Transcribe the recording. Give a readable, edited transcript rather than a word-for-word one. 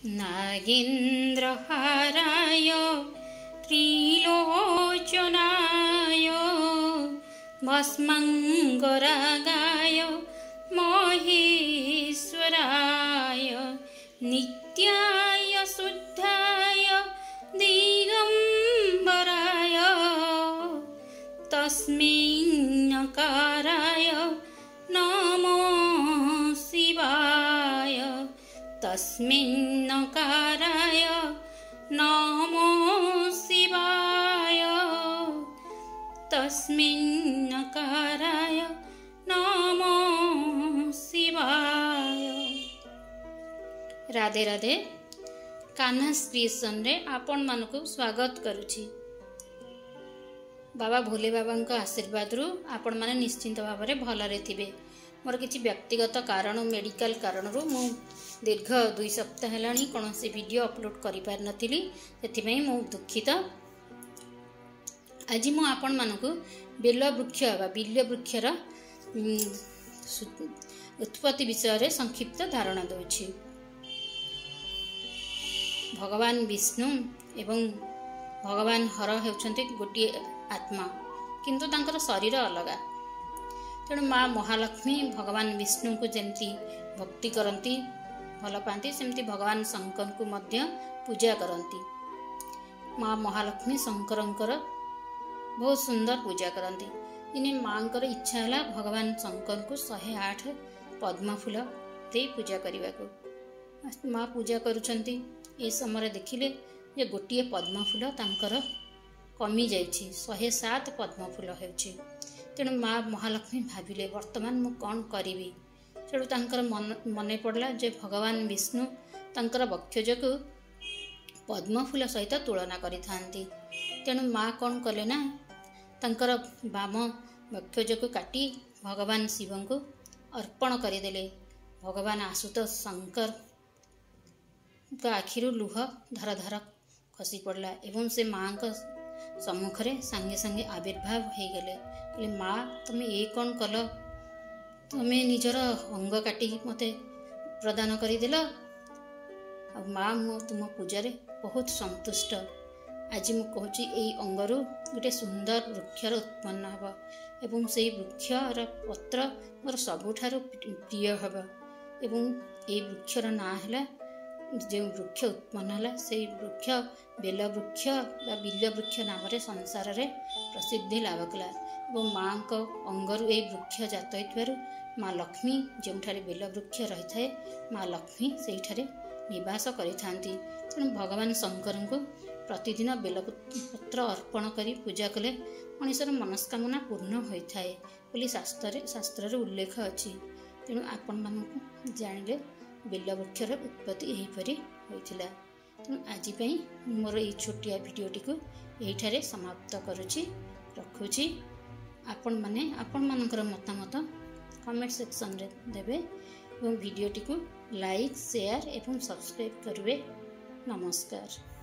नागेन्द्रहाराय त्रिलोचनाय भस्माङ्गरागाय महेश्वराय नित्याय शुद्धाय दिगम्बराय तस्मै नकाराय नमो शिवाय तस्मै नकाराय नमो शिवाय तस्मै नकाराय नमो शिवाय। राधे राधे। कान्हास क्रिएशन रे आपण मानकु स्वागत करुछि। बाबा भोले बाबा आशीर्वाद रु आपण माने निश्चिंत भाव में भलरे थिबे। मोर किछि व्यक्तिगत कारण मेडिकल कारण रु मु दीर्घ 2 सप्ताह हेलाणी कोनोसी वीडियो अपलोड करि पार नथिली, सेथिमै मु दुखित। आज मु आपण मानकु बेल वृक्ष बा बिल्य वृक्षर उत्पत्ति विषय रे संक्षिप्त धारणा दउछि। भगवान विष्णु एवं भगवान हर हेउछन्ते गोटे आत्मा, किंतु तांकर शरीर अलग। तेणु माँ महालक्ष्मी भगवान विष्णु को जमती भक्ति करती भल पाती, सेमती भगवान शंकर को मध्य पूजा करती। माँ महालक्ष्मी शंकरंकर बहुत सुंदर पूजा करती। इन्हें माँ इच्छा है भगवान शंकर को 108 पद्म फूल दे पूजा करने को। माँ पूजा करुछंती। ए समय देखिले जे गोटे पद्म फूल तांकर कमी जाइछि, 107 पद्म फूल हेउछि। तेणु माँ महालक्ष्मी भाविले वर्तमान मु कौन करी। तेणु तांकर मन पड़ला जे भगवान विष्णु तांकर वक्षज को पद्म फूल सहित तुलना करि थांती। तेणु माँ कौन कले ना तांकर बाम वक्षज को काटी भगवान शिव को अर्पण करदेले। भगवान आशुतोष शंकर का आखिरु लुह धार धार खसी पड़ला एवं से माँ का सम्मुख रे संगे संगे आविर्भाव हो गले। माँ तुम ये कौन कल, तुम्हें निजर अंग काटी मते प्रदान करदेल। माँ मु तुम पूजारे बहुत संतुष्ट। आज मु कहूँ यही अंगरू गोटे सुंदर वृक्षर उत्पन्न हे एवं से वृक्षर पत्र मोर सबुठारु प्रिय हे एवं ये वृक्षर ना है जो वृक्ष उत्पन्न है से वृक्ष बेल वृक्ष बा बिल्य वृक्ष नाम संसार रे प्रसिद्धि लाभ कला। और माँ को अंगरू ये वृक्ष जात हो माँ लक्ष्मी जो बेल वृक्ष रही थाए माँ लक्ष्मी से निवास करि थांती। तेणु भगवान शंकर को प्रतिदिन बेलपत्र अर्पण करी पूजा कले मनुष्यर मनस्कामना पूर्ण होता है बोली शास्त्र उल्लेख अच्छी। तेणु आपण मानक जानिले बेल वृक्षर उत्पत्ति यहीपरि होइथिला। तेणु आज मोर ये छोटिया भिडियोटी को यही समाप्त करुछि रखुछि। आपण माने आपण मानकर मतामत कमेंट सेक्शन रे देबे और भिडियोटी को लाइक शेयर एवं सब्सक्राइब करिवे। नमस्कार।